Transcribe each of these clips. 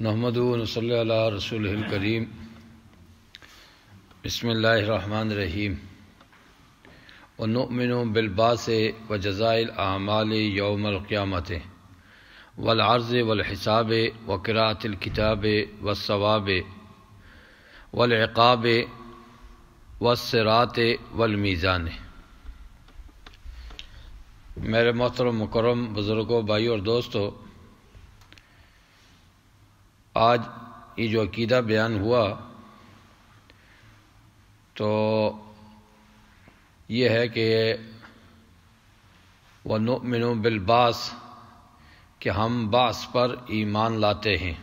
نحمدہ و نصلی علی رسولہ الکریم بسم اللہ الرحمن الرحیم ونؤمن بالبعث وجزاء الاعمال یوم القیامت والعرض والحساب وقراءۃ الکتاب والثواب والعقاب والصراط والمیزان۔ میرے محترم مکرم بزرگوں، بھائیوں اور دوستوں، آج یہ جو عقیدہ بیان ہوا تو یہ ہے کہ وَنُؤْمِنُ بِالْبَعْثِ کہ ہم بعث پر ایمان لاتے ہیں۔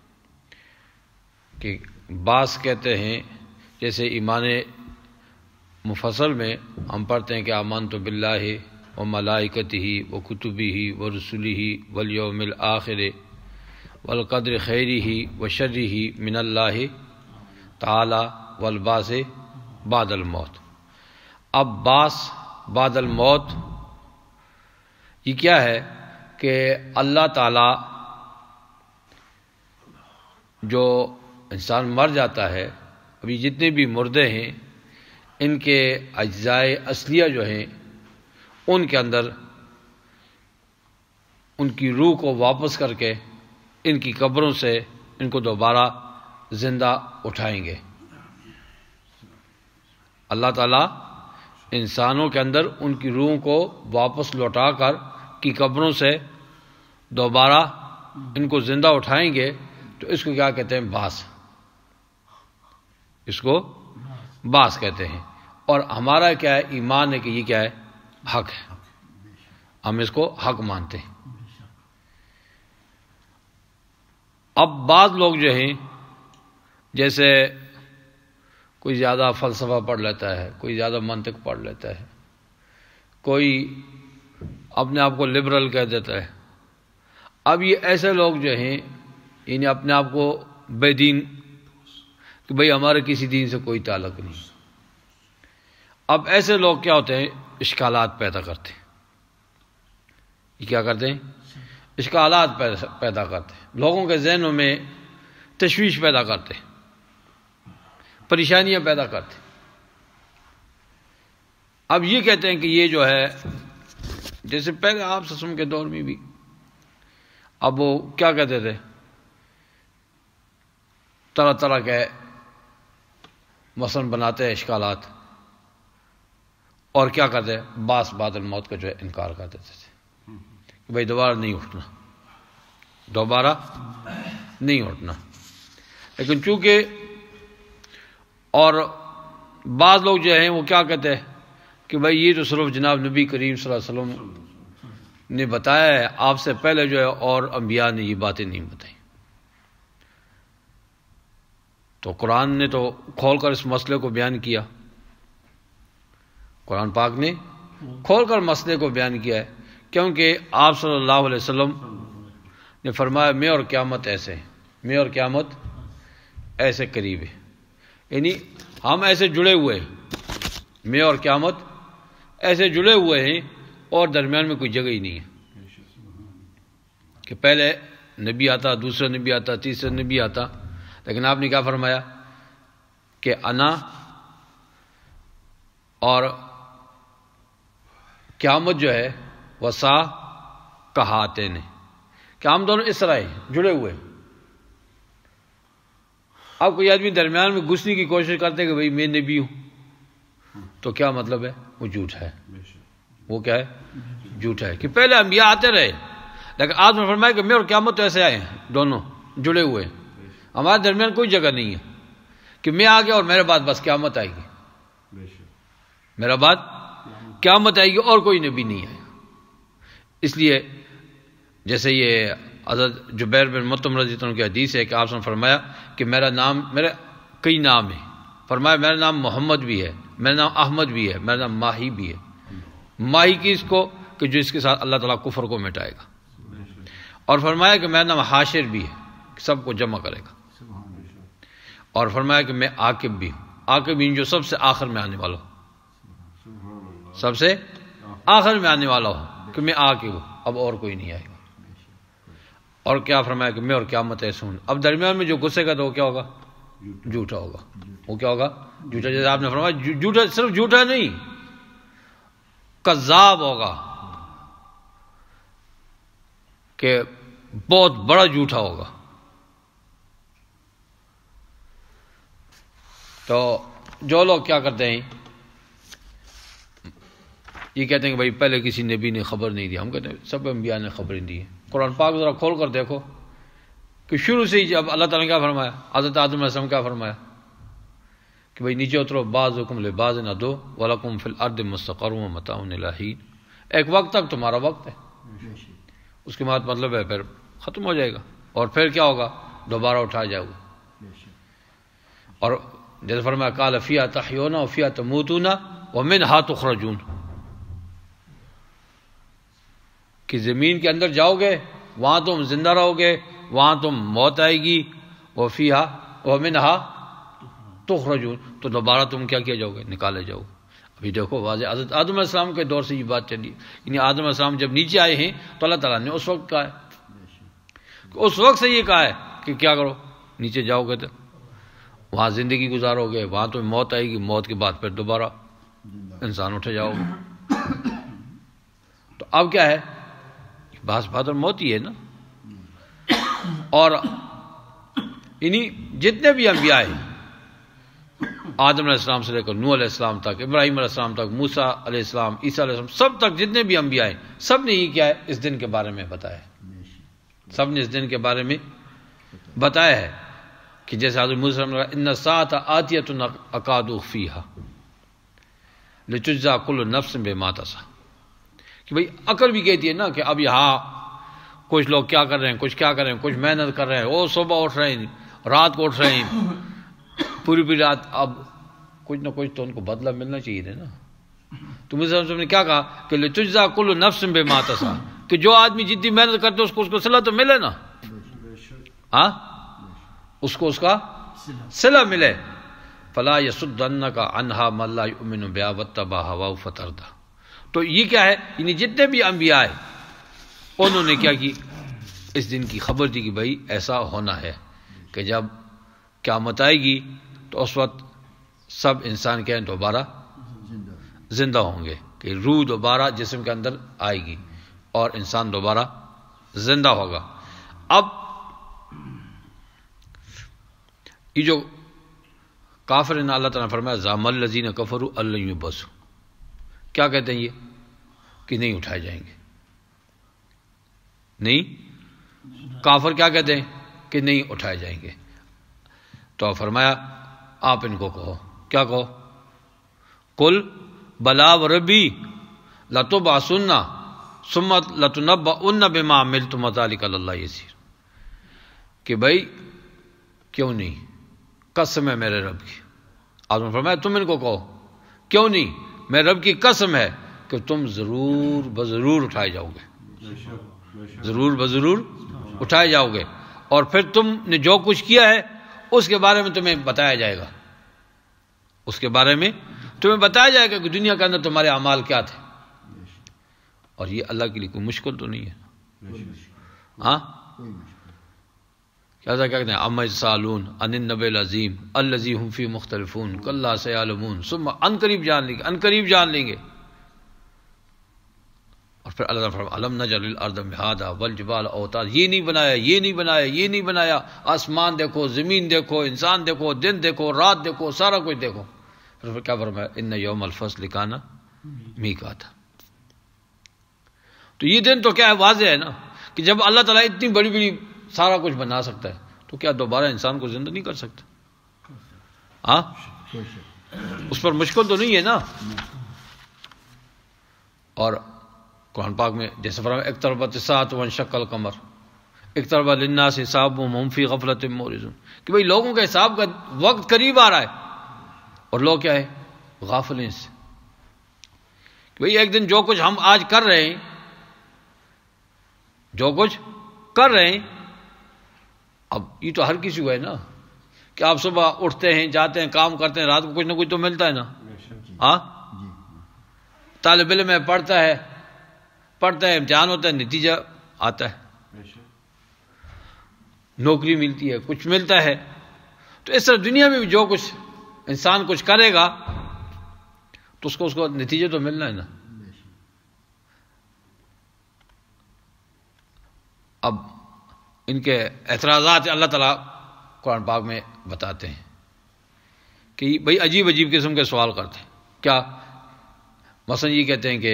کہ بعث کہتے ہیں جیسے ایمان مفصل میں ہم پڑھتے ہیں کہ آمنت باللہ وملائکتہ وکتبہ ورسلہ والیوم الآخر والقدر خیرہ وشرہ من اللہ تعالی والبعث بعد الموت۔ اب بعث بعد الموت یہ کیا ہے کہ اللہ تعالی جو انسان مر جاتا ہے، ابھی جتنے بھی مردے ہیں ان کے اجزائے اصلیہ جو ہیں ان کے اندر ان کی روح کو واپس کر کے ان کی قبروں سے ان کو دوبارہ زندہ اٹھائیں گے۔ اللہ تعالیٰ انسانوں کے اندر ان کی روح کو واپس لوٹا کر کی قبروں سے دوبارہ ان کو زندہ اٹھائیں گے، تو اس کو کیا کہتے ہیں؟ بعث۔ اس کو بعث کہتے ہیں۔ اور ہمارا کیا ہے؟ ایمان ہے کہ یہ کیا ہے؟ حق ہے، ہم اس کو حق مانتے ہیں۔ اب بعض لوگ جو ہیں جیسے کوئی زیادہ فلسفہ پڑھ لیتا ہے، کوئی زیادہ منطق پڑھ لیتا ہے، کوئی اپنے آپ کو لبرل کہہ دیتا ہے۔ اب یہ ایسے لوگ جو ہیں یعنی اپنے آپ کو بے دین کہ بھئی ہمارے کسی دین سے کوئی تعلق نہیں۔ اب ایسے لوگ کیا ہوتے ہیں؟ اشکالات پیدا کرتے ہیں۔ یہ کیا کرتے ہیں؟ اشکالات پیدا کرتے ہیں، لوگوں کے ذہنوں میں تشویش پیدا کرتے ہیں، پریشانیاں پیدا کرتے ہیں۔ اب یہ کہتے ہیں کہ یہ جو ہے جیسے پہلے آپ سسم کے دور میں بھی اب وہ کیا کہتے تھے؟ طرح طرح کے مثلا بناتے ہیں اشکالات، اور کیا کرتے ہیں؟ بعث بعد الموت کا جو ہے انکار کر دیتے تھے کہ بھائی دوبارہ نہیں اٹھنا، دوبارہ نہیں اٹھنا۔ لیکن چونکہ اور بعض لوگ جو ہیں وہ کیا کہتے ہیں کہ بھائی یہ تو صرف جناب نبی کریم صلی اللہ علیہ وسلم نے بتایا ہے، آپ سے پہلے جو ہے اور انبیاء نے یہ باتیں نہیں بتائیں۔ تو قرآن نے تو کھول کر اس مسئلے کو بیان کیا، قرآن پاک نے کھول کر مسئلے کو بیان کیا ہے، کیونکہ آپ صلی اللہ علیہ وسلم نے فرمایا میں اور قیامت ایسے ہیں، میں اور قیامت ایسے قریب ہے، یعنی ہم ایسے جڑے ہوئے ہیں، میں اور قیامت ایسے جڑے ہوئے ہیں اور درمیان میں کوئی جگہ ہی نہیں ہے کہ پہلے نبی آتا، دوسرا نبی آتا، تیسرا نبی آتا۔ لیکن آپ نے کیا فرمایا کہ انا اور قیامت جو ہے وسا کہاتے نے کہ ہم دونوں اس طرح جڑے ہوئے۔ اب کوئی آدمی درمیان میں گھسنے کی کوشش کرتے کہ بھئی میں نبی ہوں، تو کیا مطلب ہے؟ وہ جھوٹ ہے، وہ کیا ہے؟ جھوٹ ہے کہ پہلے انبیاء آتے رہے، لیکن آپ نے فرمایا کہ میں اور قیامت تو ایسے آئے ہیں، دونوں جڑے ہوئے، ہمارے درمیان کوئی جگہ نہیں ہے کہ میں آ گیا اور میرے بعد بس قیامت آئے گی، میرا بعد قیامت آئے گی اور کوئی نبی نہیں آئے گا۔ اس لیے جیسے یہ حضرت جبیر بن مطعم رضی اللہ عنہ کی حدیث ہے کہ آپ نے فرمایا کہ میرا کئی نام ہے، فرمایا میرا نام محمد بھی ہے، میرا نام احمد بھی ہے، میرا نام ماہی بھی ہے۔ ماہی کی اس کو کہ جو اس کے ساتھ اللہ تعالیٰ کفر کو مٹائے گا، اور فرمایا کہ میرا نام حاشر بھی ہے، سب کو جمع کرے گا، اور فرمایا کہ میں عاقب بھی ہوں، عاقب بھی جو سب سے آخر میں آنے والا ہوں، سب سے آخر میں آنے والا ہوں کہ میں عاقب ہوں، اب اور کوئی نہیں آئے گا۔ اور کیا فرمایا کہ میں اور قیامت ایسے ہوں. اب درمیان میں جو گھسے گا تو وہ کیا ہوگا؟ جھوٹا ہوگا. وہ کیا ہوگا؟ جھوٹا. جیسے آپ نے فرمایا جھوٹا صرف جھوٹا نہیں، کذاب ہوگا، کہ بہت بڑا جھوٹا ہوگا. تو جو لوگ کیا کرتے ہیں، یہ کہتے ہیں کہ بھائی پہلے کسی نبی نے خبر نہیں دی. ہم کہتے ہیں سب انبیاء نے خبریں دی ہیں. قرآن پاک ذرا کھول کر دیکھو کہ شروع سے ہی جب اللہ تعالیٰ نے کیا فرمایا، حضرت آدم علیہ السلام کیا فرمایا کہ بھائی نیچے اترو، بعضکم لبعض عدو ولکم فی الارض مستقر ومتاع الی حین. ایک وقت تک تمہارا وقت ہے، اس کے بعد مطلب ہے پھر ختم ہو جائے گا، اور پھر کیا ہوگا؟ دوبارہ اٹھایا جائے گا. اور جیسے فرمایا قال فیہا تحیون وفیہا تموتون ومنہا تخرجون، کہ زمین کے اندر جاؤ گے، وہاں تم زندہ رہو گے، وہاں تم موت آئے گی، وفیہا ومنہا تخرجون، تو دوبارہ تم کیا کیا جاؤ گے؟ نکالے جاؤ گے. ابھی دیکھو واضح حضرت آدم علیہ السلام کے دور سے یہ بات چلی. یعنی آدم علیہ السلام جب نیچے آئے ہیں تو اللہ تعالیٰ نے اس وقت کہا ہے، اس وقت سے یہ کہا ہے کہ کیا کرو، نیچے جاؤ گے تو وہاں زندگی گزارو گے، وہاں تمہیں موت آئے گی، موت کے بعد پھر دوبارہ انسان اٹھے جاؤ گے. تو اب کیا ہے، باس بہادر موت ہی ہے نا. اور یعنی جتنے بھی انبیاء ہیں، آدم علیہ السلام سے لے کر نوح علیہ السلام تک، ابراہیم علیہ السلام تک، موسیٰ علیہ السلام، عیسیٰ علیہ السلام، سب تک جتنے بھی انبیاء ہیں، سب نے یہ کیا ہے، اس دن کے بارے میں بتایا ہے. سب نے اس دن کے بارے میں بتایا ہے کہ جیسے حضرت موسیٰ نے کہا ان الساعۃ آتیۃ اکاد اخفیھا لتجزی کل نفس بما تسعی، کہ بھئی عقل بھی کہتی ہے نا کہ اب یہاں کچھ لوگ کیا کر رہے ہیں، کچھ کیا کر رہے ہیں، کچھ محنت کر رہے ہیں، وہ صبح اٹھ رہے ہیں، رات کو اٹھ رہے ہیں، پوری رات. اب کچھ نہ کچھ تو ان کو بدلہ ملنا چاہیے نا. تو موسیٰ نے کیا کہا کہ لتجزی کل نفس بما تسعی، کہ جو آدمی جتنی محنت کرتے اس کو صلہ تو ملے نا. ہاں، اس کو اس کا صلہ ملے. فلا یصدنک عنہا من لا یؤمن بہا واتبع ہواہ فتردی. تو یہ کیا ہے، یعنی جتنے بھی انبیاء ہیں انہوں نے کیا کی، اس دن کی خبر دی کہ بھائی ایسا ہونا ہے کہ جب قیامت آئے گی تو اس وقت سب انسان کے دوبارہ زندہ ہوں گے، کہ روح دوبارہ جسم کے اندر آئے گی اور انسان دوبارہ زندہ ہوگا. اب یہ جو کافر ہیں، اللہ تعالیٰ نے فرمایا زعم الذین کفروا ان لن یبعثوا، کیا کہتے ہیں یہ کہ نہیں اٹھائے جائیں گے. نہیں، کافر کیا کہتے ہیں کہ نہیں اٹھائے جائیں گے. تو فرمایا آپ ان کو کہو، کیا کہو؟ قل بلا وربی لتبعثن ثم لتنبؤن بما عملتم وذلک علی اللہ یسیر، کہ بھائی کیوں نہیں، قسم ہے میرے رب کی. آپ نے فرمایا تم ان کو کہو کیوں نہیں، میرے رب کی قسم ہے کہ تم ضرور بضرور اٹھائے جاؤ گے، ضرور بضرور اٹھائے جاؤ گے، اور پھر تم نے جو کچھ کیا ہے اس کے بارے میں تمہیں بتایا جائے گا. اس کے بارے میں تمہیں بتایا جائے گا کہ دنیا کے اندر تمہارے اعمال کیا تھے. اور یہ اللہ کے لیے کوئی مشکل تو نہیں ہے. ہاں، کیا کہتے ہیں اما یسألون عن النبأ العظیم الذی هم فیہ مختلفون کلا سیعلمون ثم ان قریب جان لیں گے، ان قریب جان لیں گے. اور پھر اللہ تعالیٰ فرمایا الم نجعل الارض مہادا والجبال اوتادا، یہ نہیں بنایا، یہ نہیں بنایا، یہ نہیں بنایا. آسمان دیکھو، زمین دیکھو، انسان دیکھو، دن دیکھو، رات دیکھو، سارا کچھ دیکھو. پھر کیا فرمایا ان یوم الفصل کان میقاتا. تو یہ دن تو کیا ہے، واضح ہے نا کہ جب اللہ تعالیٰ اتنی بڑی بڑی سارا کچھ بنا سکتا ہے تو کیا دوبارہ انسان کو زندہ نہیں کر سکتا؟ ہاں، اس پر مشکل تو نہیں ہے نا. اور قرآن پاک میں جیسے فرمایا اقتربت الساعۃ وانشق القمر اقترب للناس حسابهم وهم في غفلة معرضون، کہ بھئی لوگوں کے حساب کا وقت قریب آ رہا ہے اور لوگ کیا ہے، غافل ہیں اس سے. کہ بھئی ایک دن جو کچھ ہم آج کر رہے ہیں، جو کچھ کر رہے ہیں، اب یہ تو ہر کسی کو ہے نا کہ آپ صبح اٹھتے ہیں، جاتے ہیں، کام کرتے ہیں، رات کو کچھ نہ کچھ تو ملتا ہے نا. ہاں، طالب علم ہے، پڑھتا ہے، امتحان ہوتا ہے، نتیجہ آتا ہے. نوکری ملتی ہے، کچھ ملتا ہے، تو اس طرح دنیا میں بھی جو کچھ انسان کچھ کرے گا تو اس کو نتیجے تو ملنا ہے نا۔ اب ان کے اعتراضات اللہ تعالیٰ قرآن پاک میں بتاتے ہیں کہ بھئی عجیب عجیب قسم کے سوال کرتے ہیں۔ کیا؟ مثلا یہ کہتے ہیں کہ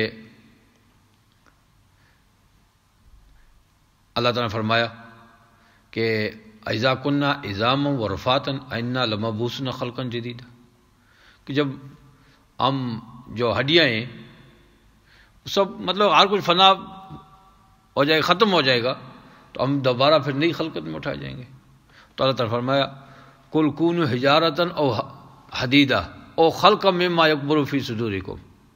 اللہ تعالیٰ نے فرمایا کہ اذا کننا عظاما ورفاتا انا لمبعوثون خلقا جدیدا، کہ جب ہم جو ہڈیاں ہیں سب مطلب ہر کچھ فنا ہو جائے، ختم ہو جائے گا، تو ہم دوبارہ پھر نئی خلقت میں اٹھائے جائیں گے۔ تو اللہ تعالیٰ نے فرمایا قل کونوا حجارۃ او حدیدا او خلقا مما یکبر فی صدورکم،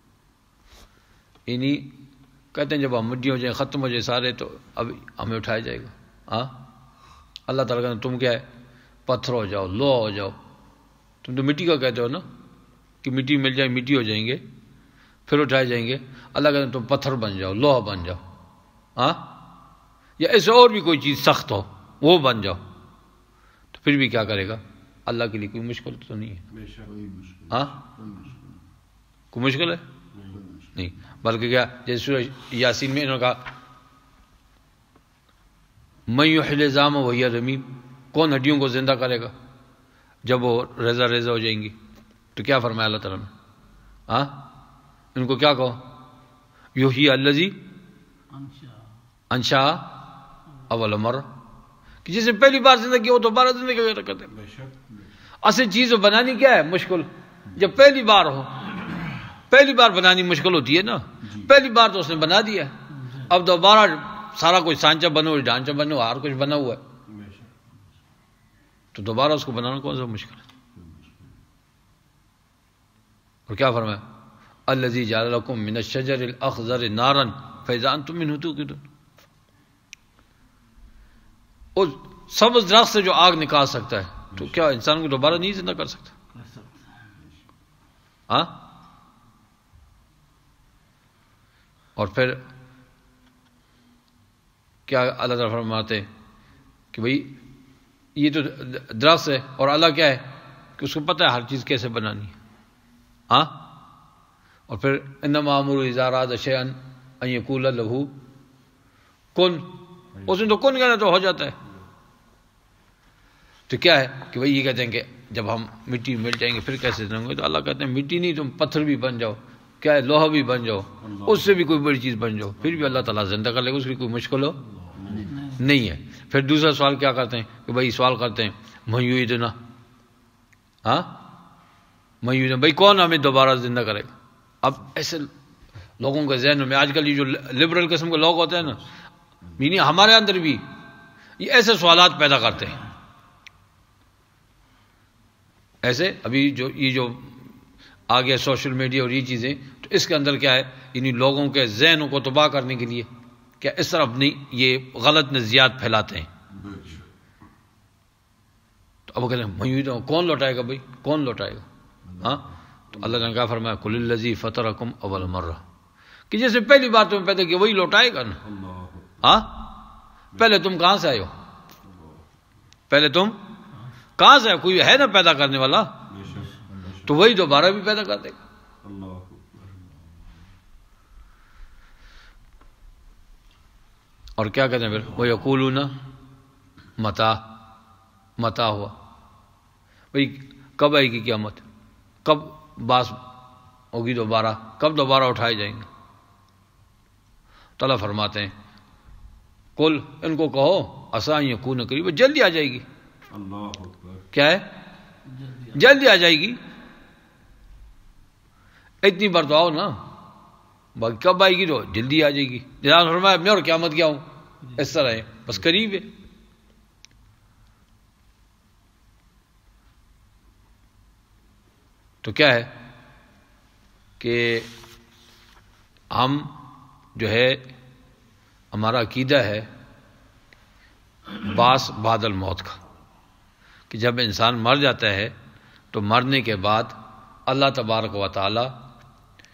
یعنی کہتے ہیں جب ہم مٹی ہو جائیں، ختم ہو جائے سارے، تو اب ہمیں اٹھایا جائے گا۔ ہاں، اللہ تعالیٰ کہتے ہیں تم کیا ہے، پتھر ہو جاؤ، لوہا ہو جاؤ۔ تم تو مٹی کا کہتے ہو نا کہ مٹی مل جائے، مٹی ہو جائیں گے، پھر اٹھائے جائیں گے۔ اللہ کہتے ہیں تم پتھر بن جاؤ، لوہا بن جاؤ، ہاں، یا ایسے اور بھی کوئی چیز سخت ہو وہ بن جاؤ، تو پھر بھی کیا کرے گا؟ اللہ کے لیے کوئی مشکل تو نہیں ہے۔ ہاں، کوئی مشکل ہے نہیں، بلکہ کیا، جیسے سورہ یاسین میں انہوں نے کہا من یحیی العظام وہی رمیم، کون ہڈیوں کو زندہ کرے گا جب وہ ریزہ ریزہ ہو جائیں گی؟ تو کیا فرمایا اللہ تعالیٰ نے؟ ہاں، ان کو کیا کہو؟ یحیی الذی انشأ اول مرہ، کہ جس نے پہلی بار زندگی کی وہ دوبارہ زندگی کرتے ہیں۔ اصل چیز بنانی کیا ہے؟ مشکل، جب پہلی بار ہو، پہلی بار بنانی مشکل ہوتی ہے نا، پہلی بار تو اس نے بنا دیا ہے، اب دوبارہ سارا کچھ سانچہ بنو، ڈھانچہ بنو، ہر کچھ بنا ہوا ہے، تو دوبارہ اس کو بنانا کون سا مشکل ہے؟ اور کیا فرمایا؟ الذی جعل لکم من الشجر الاخضر نارا فاذا انتم منہ توقدون، اس سبز درخت سے جو آگ نکال سکتا ہے، تو کیا انسان کو دوبارہ نہیں زندہ کر سکتا؟ ہاں، اور پھر کیا اللہ تعالیٰ فرماتے کہ بھئی یہ تو درخت ہے، اور اللہ کیا ہے کہ اس کو پتہ ہے ہر چیز کیسے بنانی ہے۔ ہاں، اور پھر انما امرہ اذا اراد شیئا ان یقول لہ کن، اس نے تو کن کہنا تو ہو جاتا ہے۔ تو کیا ہے کہ بھئی یہ کہتے ہیں کہ جب ہم مٹی مل جائیں گے پھر کیسے زندہ ہوں گے؟ تو اللہ کہتے ہیں مٹی نہیں، تم پتھر بھی بن جاؤ، کیا ہے، لوہا بھی بن جاؤ، اس سے بھی کوئی بڑی چیز بن جاؤ، پھر بھی اللہ تعالیٰ زندہ کر لے گا، اس کی کوئی مشکل ہو نہیں ہے۔ پھر دوسرا سوال کیا کرتے ہیں کہ بھئی سوال کرتے ہیں من یعیدنا، ہاں، من یعیدنا، بھئی کون ہمیں دوبارہ زندہ کرے گا؟ اب ایسے لوگوں کے ذہن میں آج کل یہ جو لبرل قسم کے لوگ ہوتے ہیں نا، یعنی ہمارے اندر بھی یہ ایسے سوالات پیدا کرتے ہیں، ایسے ابھی جو یہ جو آگے سوشل میڈیا اور یہ چیزیں، تو اس کے اندر کیا ہے، یعنی لوگوں کے ذہنوں کو تباہ کرنے کے لیے کیا اس طرح اپنی یہ غلط نظریات پھیلاتے ہیں۔ تو اب وہ کہتے ہیں میں کون لوٹائے گا؟ بھائی کون لوٹائے گا؟ ہاں، تو اللہ نے کہا فرمایا قل الذی فطرکم اول مرہ، کہ جیسے پہلی بار تمہیں پیدا کیا وہی لوٹائے گا نا۔ ہاں، پہلے تم کہاں سے آئے ہو؟ پہلے تم کہاں سے آئے؟ کوئی ہے نا پیدا کرنے والا، تو وہی دوبارہ بھی پیدا کر دے گا۔ اور کیا کہتے ہیں پھر وہ یقولون متى ہوا، بھئی کب آئے گی قیامت، کب باس ہوگی دوبارہ، کب دوبارہ اٹھائے جائیں گے؟ تو اللہ فرماتے ہیں قل، ان کو کہو عسیٰ ان یکون قریبا، جلدی آ جائے گی۔ کیا ہے؟ جلدی آ جائے گی، اتنی بار تو آؤ نا، باقی کب آئے گی؟ تو جلدی آ جائے گی۔ جناب فرمایا میں اور قیامت کیا ہوں، اس طرح ہے، بس قریب ہے۔ تو کیا ہے کہ ہم جو ہے ہمارا عقیدہ ہے باس بعد الموت کا، کہ جب انسان مر جاتا ہے تو مرنے کے بعد اللہ تبارک و تعالی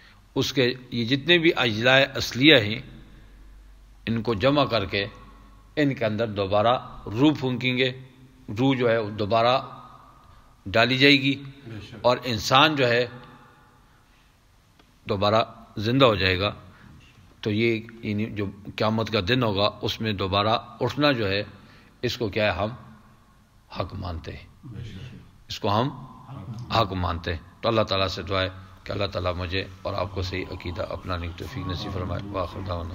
اس کے یہ جتنے بھی اجزاء اصلیہ ہیں ان کو جمع کر کے ان کے اندر دوبارہ روح پھونکیں گے، روح جو ہے دوبارہ ڈالی جائے گی اور انسان جو ہے دوبارہ زندہ ہو جائے گا. تو یہ جو قیامت کا دن ہوگا اس میں دوبارہ اٹھنا جو ہے اس کو کیا ہے ہم حق مانتے ہیں، اس کو ہم حق مانتے ہیں. تو اللہ تعالیٰ سے دعا ہے کہ اللہ تعالیٰ مجھے اور آپ کو صحیح عقیدہ اپنانے کی توفیق نصیب فرمائے. وآخر دعوانا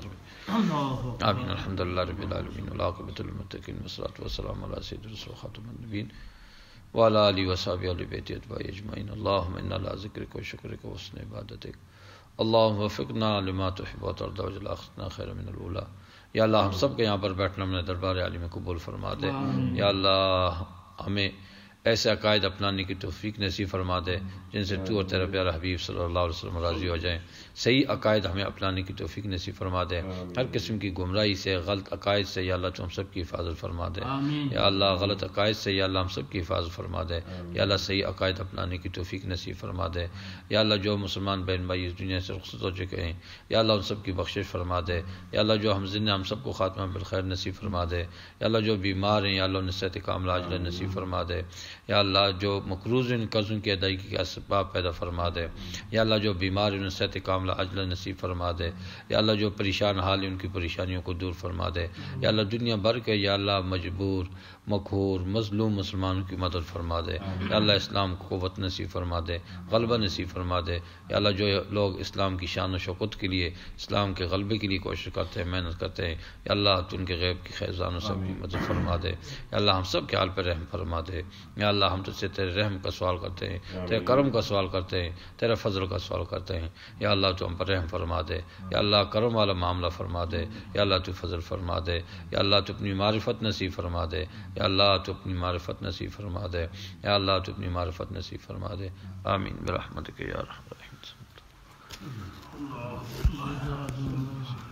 آمین الحمد للہ رب العالمین والعاقبۃ للمتقین والصلاۃ والسلام علی سید الرسول خاتم النبیین وعلی آلہ وصحبہ اہل بیت اتباعہ اجمعین. اللہم انا علی ذکرک و شکرک و حسن عبادتک. اللہم وفقنا لما تحب وترضى واجعل آخرتنا خیر من الاولی. یا اللہ ہم سب کے یہاں پر بیٹھنا اپنے دربار عالی میں قبول فرما دے. یا اللہ ہمیں ایسے عقائد اپنانے کی توفیق نصیب فرما دے جن سے تو اور تیرا پیارا حبیب صلی اللہ علیہ وسلم راضی ہو جائیں. صحیح عقائد ہمیں اپنانے کی توفیق نصیب فرما دے. ہر قسم کی گمراہی سے، غلط عقائد سے یا اللہ تو ہم سب کی حفاظت فرما دے. یا اللہ غلط عقائد سے یا اللہ ہم سب کی حفاظت فرما دے. یا اللہ صحیح عقائد اپنانے کی توفیق نصیب فرما دے. یا اللہ جو مسلمان بہن بھائی اس دنیا سے رخصت ہو چکے ہیں یا اللہ ان سب کی بخشش فرما دے. یا اللہ جو ہم زندہ ہم سب کو خاتمہ بالخیر نصیب فرما دے. یا اللہ جو بیمار ہیں یا اللہ انہیں صحت کاملہ عاجلہ نصیب فرما دے. یا اللہ جو مقروض ان قرضوں کی ادائیگی کے اسباب پیدا فرما دے. یا اللہ جو بیمار ہیں انہیں صحت کاملہ عاجلہ نصیب فرما دے. یا اللہ جو پریشان حال ہیں ان کی پریشانیوں کو دور فرما دے. یا اللہ دنیا بھر کے یا اللہ مجبور مقہور مظلوم مسلمانوں کی مدد فرما دے. یا اللہ اسلام کو قوت نصیب فرما دے، غلبہ نصیب فرما دے. یا اللہ جو لوگ اسلام کی شان و شوکت کے لیے، اسلام کے غلبے کے لیے کوشش کرتے ہیں، محنت کرتے ہیں، یا اللہ تو ان کے غیب کی خزانوں سے بھی مدد فرما دے. یا اللہ ہم سب کے حال پہ رحم فرما دے. یا اللہ ہم تجھ سے تیرے رحم کا سوال کرتے ہیں، تیرے کرم کا سوال کرتے ہیں، تیرے فضل کا سوال کرتے ہیں. یا اللہ تو ہم پر رحم فرما دے. یا اللہ کرم والا معاملہ فرما دے. یا اللہ تو فضل فرما دے. یا اللہ تو اپنی معرفت نصیب فرما دے. یا اللہ تو اپنی معرفت نصیب فرما دے. یا اللہ تو اپنی معرفت نصیب فرما دے. آمین برحمتک یا ارحم الراحمین.